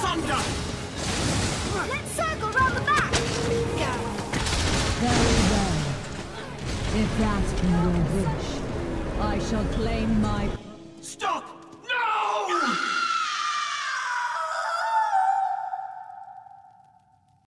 thunder! Let's circle round the back! Go! Very well. If that's your wish, I shall claim my... Stop!